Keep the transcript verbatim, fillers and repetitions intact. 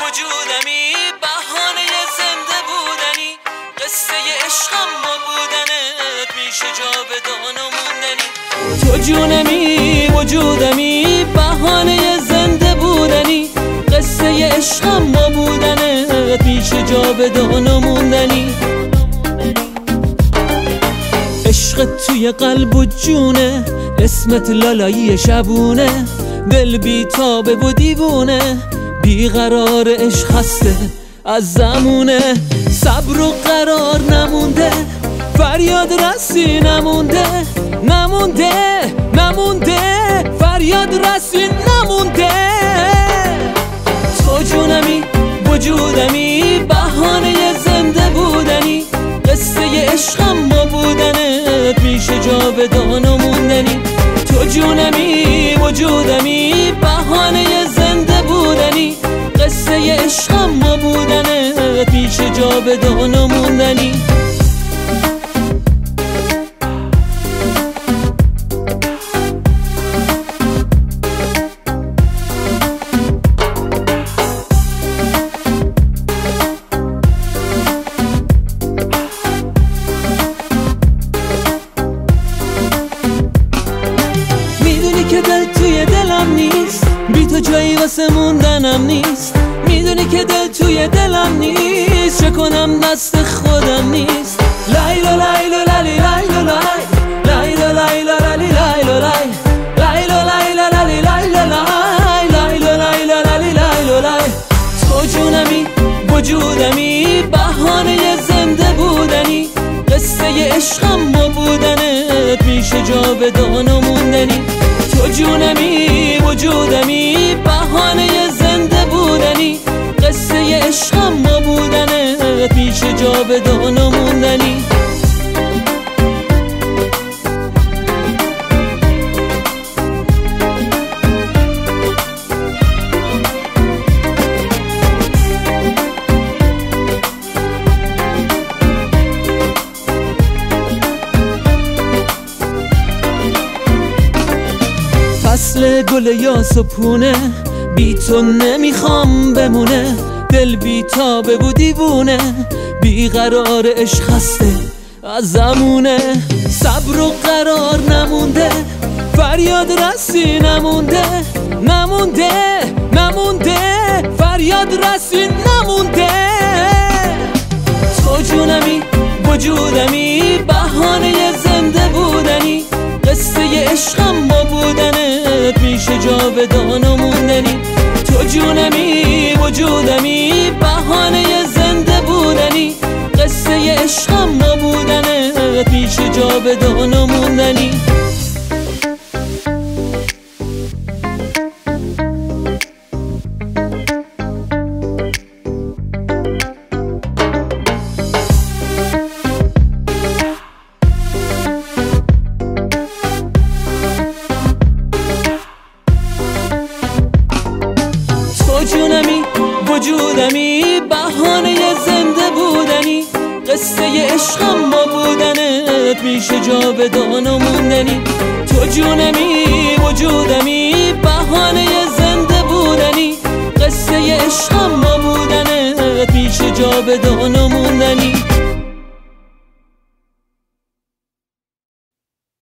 وجودمی بهانه زنده بودنی قصه عشقم با بودنت میشه جاودان و موندنی تو جونمی وجودمی بهانه زنده بودنی قصه عشقم با بودنت میشه جاودان و موندنی عشقت توی قلب و جونه اسمت لالایی شبونه دل بی تابه و دیوونه بیقرار عشق هسته از زمونه صبر و قرار نمونده فریاد رسی نمونده نمونده نمونده فریاد رسی نمونده تو جونمی وجودمی بهانه زنده بودنی قصه عشقم با بودنت میشه جاودان و موندنی تو جونمی وجودمی بهانه زنده بودنی قصه عشقم با بودنت میشه جاودان و موندنی که دل توی دلم نیست بی تو جایی واسه موندنم نیست میدونی که دل توی دلم نیست چه کنم دست خودم نیست لایلا لایلا لالی لایلا لای لایلا لایلا لالی لایلا لای لایلا لایلا لالی لایلا لای لایلا لایلا لالی لایلا لای تو جونمی وجودمی بهانه زنده بودنی قصه عشقم با بودنت میشه جاودان و موندنی تو جونمی وجودمی بهانه زنده بودنی قصه عشقم با بودنت میشه جاودان و موندنی فصل گل یاس و پونه بی تو نمیخوام بمونه دل بی تابه و دیوونه بیقرار عشق هسته از زمونه صبر و قرار نمونده فریاد رسی نمونده نمونده نمونده فریاد رسی نمونده تو جونمی وجودمی بهانه زنده بودنی قصه عشقم با بودنت میشه جاودان و موندنی تو جونمی وجودمی بهانه زنده بودنی قصه عشقم با بودنت میشه جاودان و موندنی تو جونمی وجودمی بهانه زنده بودنی قصه عشقم با بودنت میشه جاودان و موندنی تو جونمی وجودمی بهانه زنده بودنی قصه عشقم با بودنت میشه جاودان